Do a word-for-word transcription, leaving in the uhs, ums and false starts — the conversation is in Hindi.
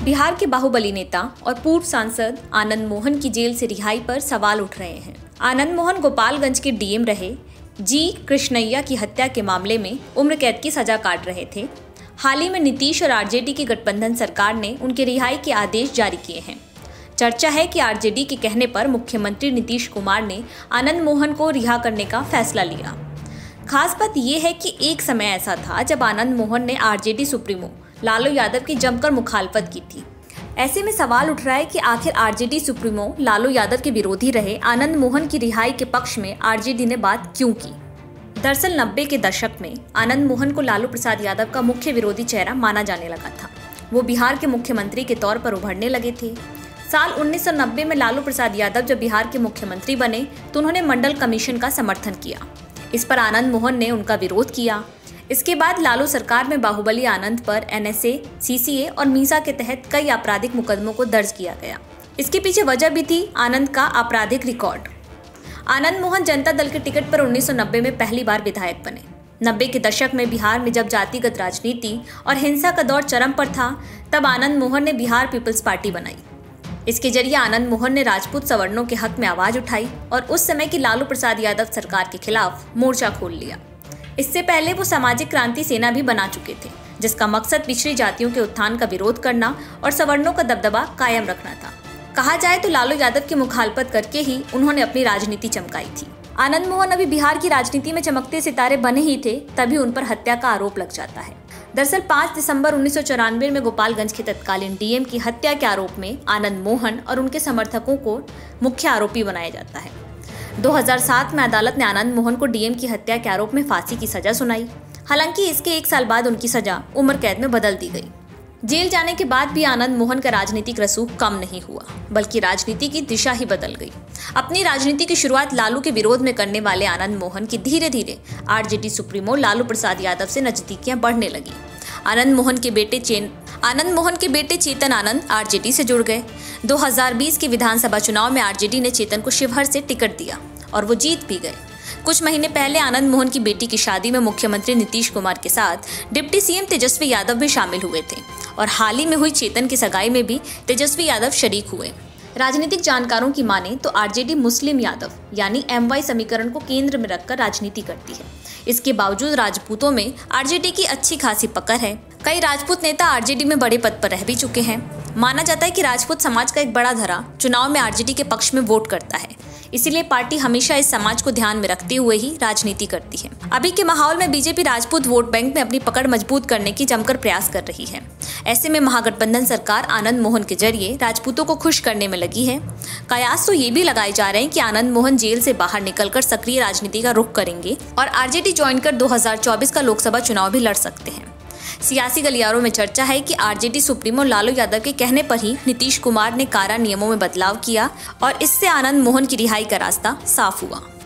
बिहार के बाहुबली नेता और पूर्व सांसद आनंद मोहन की जेल से रिहाई पर सवाल उठ रहे हैं। आनंद मोहन गोपालगंज के डीएम रहे जी कृष्णैया की हत्या के मामले में उम्र कैद की सजा काट रहे थे। हाल ही में नीतीश और आरजेडी की गठबंधन सरकार ने उनके रिहाई के आदेश जारी किए हैं। चर्चा है कि आरजेडी के कहने पर मुख्यमंत्री नीतीश कुमार ने आनंद मोहन को रिहा करने का फैसला लिया। खास बात यह है कि एक समय ऐसा था जब आनंद मोहन ने आरजेडी सुप्रीमो लालू यादव की जमकर मुखालफत की थी। ऐसे में सवाल उठ रहा है कि आखिर आरजेडी सुप्रीमो लालू यादव के विरोधी रहे आनंद मोहन की रिहाई के पक्ष में आरजेडी ने बात क्यों की। दरअसल नब्बे के दशक में आनंद मोहन को लालू प्रसाद यादव का मुख्य विरोधी चेहरा माना जाने लगा था। वो बिहार के मुख्यमंत्री के तौर पर उभरने लगे थे। साल उन्नीस सौ नब्बे में लालू प्रसाद यादव जब बिहार के मुख्यमंत्री बने तो उन्होंने मंडल कमीशन का समर्थन किया। इस पर आनंद मोहन ने उनका विरोध किया। इसके बाद लालू सरकार में बाहुबली आनंद पर एनएसए, सीसीए और मीसा के तहत कई आपराधिक मुकदमों को दर्ज किया गया। इसके पीछे वजह भी थी आनंद का आपराधिक रिकॉर्ड। आनंद मोहन जनता दल के टिकट पर उन्नीस सौ नब्बे में पहली बार विधायक बने। नब्बे के दशक में बिहार में जब जातिगत राजनीति और हिंसा का दौर चरम पर था, तब आनंद मोहन ने बिहार पीपल्स पार्टी बनाई। इसके जरिए आनंद मोहन ने राजपूत सवर्णों के हक में आवाज उठाई और उस समय की लालू प्रसाद यादव सरकार के खिलाफ मोर्चा खोल लिया। इससे पहले वो सामाजिक क्रांति सेना भी बना चुके थे, जिसका मकसद पिछड़ी जातियों के उत्थान का विरोध करना और सवर्णों का दबदबा कायम रखना था। कहा जाए तो लालू यादव की मुखालफत करके ही उन्होंने अपनी राजनीति चमकाई थी। आनंद मोहन अभी बिहार की राजनीति में चमकते सितारे बने ही थे, तभी उन पर हत्या का आरोप लग जाता है। दरअसल पाँच दिसंबर उन्नीस सौ चौरानवे में गोपालगंज के तत्कालीन डीएम की हत्या के आरोप में आनंद मोहन और उनके समर्थकों को मुख्य आरोपी बनाया जाता है। दो हज़ार सात में अदालत ने आनंद मोहन को डीएम की हत्या के आरोप में फांसी की सजा सुनाई। हालांकि इसके एक साल बाद उनकी सजा उम्र कैद में बदल दी गई। जेल जाने के बाद भी आनंद मोहन का राजनीतिक रसूख कम नहीं हुआ, बल्कि राजनीति की दिशा ही बदल गई। अपनी राजनीति की शुरुआत लालू के विरोध में करने वाले आनंद मोहन की धीरे धीरे आरजेडी सुप्रीमो लालू प्रसाद यादव से नजदीकियां बढ़ने लगी। आनंद मोहन के बेटे चेन आनंद मोहन के बेटे चेतन आनंद आरजेडी से जुड़ गए। दो हज़ार बीस के विधानसभा चुनाव में आरजेडी ने चेतन को शिवहर से टिकट दिया और वो जीत भी गए। कुछ महीने पहले आनंद मोहन की बेटी की शादी में मुख्यमंत्री नीतीश कुमार के साथ डिप्टी सीएम तेजस्वी यादव भी शामिल हुए थे और हाल ही में हुई चेतन की सगाई में भी तेजस्वी यादव शरीक हुए। राजनीतिक जानकारों की माने तो आरजेडी मुस्लिम यादव यानी एमवाई समीकरण को केंद्र में रखकर राजनीति करती है। इसके बावजूद राजपूतों में आरजेडी की अच्छी खासी पकड़ है। कई राजपूत नेता आरजेडी में बड़े पद पर रह भी चुके हैं। माना जाता है कि राजपूत समाज का एक बड़ा धड़ा चुनाव में आरजेडी के पक्ष में वोट करता है, इसीलिए पार्टी हमेशा इस समाज को ध्यान में रखते हुए ही राजनीति करती है। अभी के माहौल में बीजेपी राजपूत वोट बैंक में अपनी पकड़ मजबूत करने की जमकर प्रयास कर रही है। ऐसे में महागठबंधन सरकार आनंद मोहन के जरिए राजपूतों को खुश करने में लगी है। कयास तो ये भी लगाए जा रहे हैं कि आनंद मोहन जेल से बाहर निकलकर सक्रिय राजनीति का रुख करेंगे और आरजेडी ज्वाइन कर दो हज़ार चौबीस का लोकसभा चुनाव भी लड़ सकते हैं। सियासी गलियारों में चर्चा है कि आरजेडी सुप्रीमो लालू यादव के कहने पर ही नीतीश कुमार ने कारा नियमों में बदलाव किया और इससे आनंद मोहन की रिहाई का रास्ता साफ हुआ।